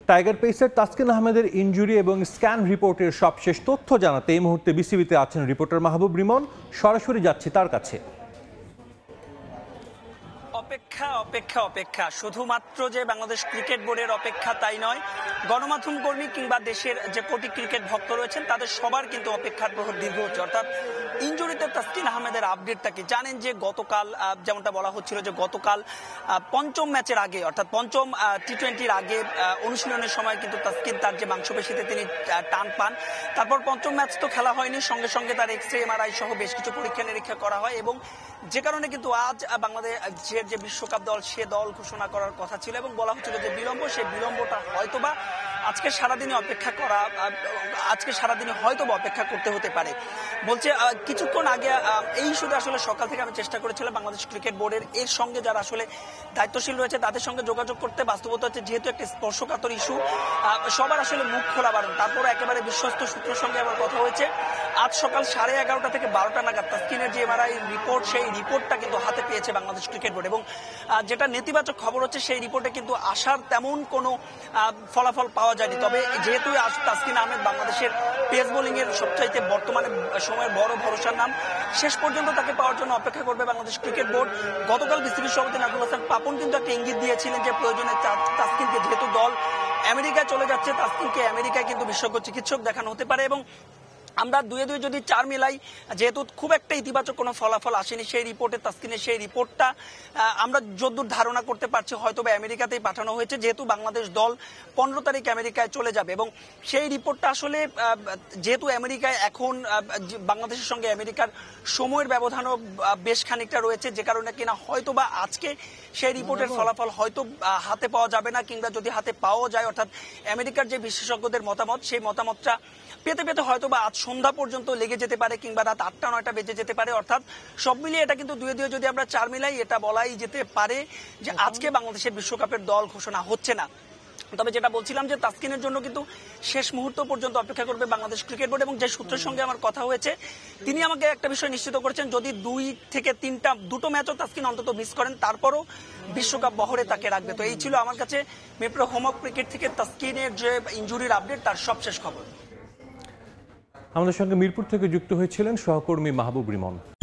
Tiger pacer Taskin আহমেদের injury এবং scan রিপোর্টের সবশেষ তথ্য জানাতে এই মুহূর্তে বিসিবিতে আছেন রিপোর্টার মাহবুব রিমন। সরাসরি যাচ্ছি তার কাছে। অপেক্ষা অপেক্ষা অপেক্ষা, শুধুমাত্র যে বাংলাদেশ ক্রিকেট বোর্ডের অপেক্ষা তাই নয়, গণমাধ্যম কর্মী কিংবা দেশের যে কোটি ক্রিকেট ভক্ত রয়েছেন তাদের সবার কিন্তু অপেক্ষার প্রহর দীর্ঘ হচ্ছে। অর্থাৎ ইনজুরিতে তাসকিন আহমেদের আপডেটটা কি জানেন যে গতকাল যেমনটা বলা হচ্ছিল যে গতকাল পঞ্চম ম্যাচের আগে অর্থাৎ পঞ্চম টি-20-র আগে অনুশীলনের সময় কিন্তু তাসকিন তার যে মাংসপেশিতে তিনি টান পান। তারপর পঞ্চম ম্যাচ তো খেলা হয়নি, সঙ্গে সঙ্গে তার এক্সরে এমআরআই সহ বেশ কিছু পরীক্ষা নিরীক্ষা করা হয় এবং যে কারণে কিন্তু আজ বাংলাদেশের যে বিশ্বকাপ দল সে দল ঘোষণা করার কথা ছিল এবং বলা হচ্ছিল যে বিলম্ব, সেই বিলম্বটা হয়তোবা আজকে সারাদিনে হয়তোবা অপেক্ষা করতে হতে পারে। বলছে কিছুক্ষণ আগে এই ইস্যুতে আসলে সকাল থেকে আমি চেষ্টা করেছিলাম বাংলাদেশ ক্রিকেট বোর্ডের এর সঙ্গে যারা আসলে দায়িত্বশীল রয়েছে তাদের সঙ্গে যোগাযোগ করতে। বাস্তবতা হচ্ছে যেহেতু একটা স্পর্শকাতর ইস্যু, সবার আসলে মুখ খোলা বারণ। তারপরে একেবারে বিশ্বস্ত সূত্রের সঙ্গে আমার কথা হয়েছে, আজ সকাল 11:30 থেকে 12টা নাগাদ তাসকিনের যে এমআরআই রিপোর্ট সেই রিপোর্টটা কিন্তু হাতে পেয়েছে বাংলাদেশ ক্রিকেট বোর্ড এবং যেটা নেতিবাচক খবর হচ্ছে সেই রিপোর্টে কিন্তু আসার তেমন কোনো ফলাফল পাওয়া যায়নি। তবে যেহেতু তাসকিন আহমেদ বাংলাদেশের পেস বোলিং এর সবচাইতে বর্তমানে সময়ের বড় ভরসার নাম, শেষ পর্যন্ত তাকে পাওয়ার জন্য অপেক্ষা করবে বাংলাদেশ ক্রিকেট বোর্ড। গতকাল বিসিবি সভাপতি নাজমুল হাসান পাপন কিন্তু একটা ইঙ্গিত দিয়েছিলেন যে প্রয়োজনে তাসকিনকে, যেহেতু দল আমেরিকায় চলে যাচ্ছে, তাসকিনকে আমেরিকায় কিন্তু বিশেষজ্ঞ চিকিৎসক দেখানো হতে পারে এবং আমরা দুয়ে যদি 4 মিলাই, যেহেতু খুব একটা ইতিবাচক কোনো ফলাফল আসেনি সেই রিপোর্টে, তাসকিনের সেই রিপোর্টটা আমরা যতদূর ধারণা করতে পারছি হয়তোবা আমেরিকাতেই পাঠানো হয়েছে, যেহেতু বাংলাদেশ দল 15 তারিখ আমেরিকায় চলে যাবে এবং সেই রিপোর্টটা আসলে যেহেতু আমেরিকায় এখন বাংলাদেশের সঙ্গে আমেরিকার সময়ের ব্যবধানও বেশ খানিকটা রয়েছে, যে কারণে কিনা হয়তোবা আজকে সেই রিপোর্টের ফলাফল হয়তো হাতে পাওয়া যাবে না, কিংবা যদি হাতে পাওয়া যায় অর্থাৎ আমেরিকার যে বিশেষজ্ঞদের মতামত সেই মতামতটা পেতে পেতে হয়তোবা আজ সন্ধ্যা পর্যন্ত লেগে যেতে পারে কিংবা রাত 8টা-9টা বেজে যেতে পারে। অর্থাৎ সব মিলিয়ে এটা কিন্তু দুয়ে যদি আমরা 4 মিলাই, এটা বলাই যেতে পারে যে আজকে বাংলাদেশের বিশ্বকাপের দল ঘোষণা হচ্ছে না। তবে যেটা বলছিলাম যে তাসকিনের জন্য কিন্তু শেষ মুহূর্ত পর্যন্ত অপেক্ষা করবে বাংলাদেশ ক্রিকেট বোর্ড এবং যে সূত্রের সঙ্গে আমার কথা হয়েছে তিনি আমাকে একটা বিষয় নিশ্চিত করেছেন, যদি 2 থেকে 3টা ম্যাচও তাসকিন অন্তত মিস করেন তারপরও বিশ্বকাপ বহরে তাকে রাখবে। তো এই ছিল আমার কাছে মিরপুর হোমওয়ার্ক ক্রিকেট থেকে তাসকিনের যে ইনজুরির আপডেট তার সবশেষ খবর। আমাদের সঙ্গে মিরপুর থেকে যুক্ত হয়েছিলেন সহকর্মী মাহবুব রিমন।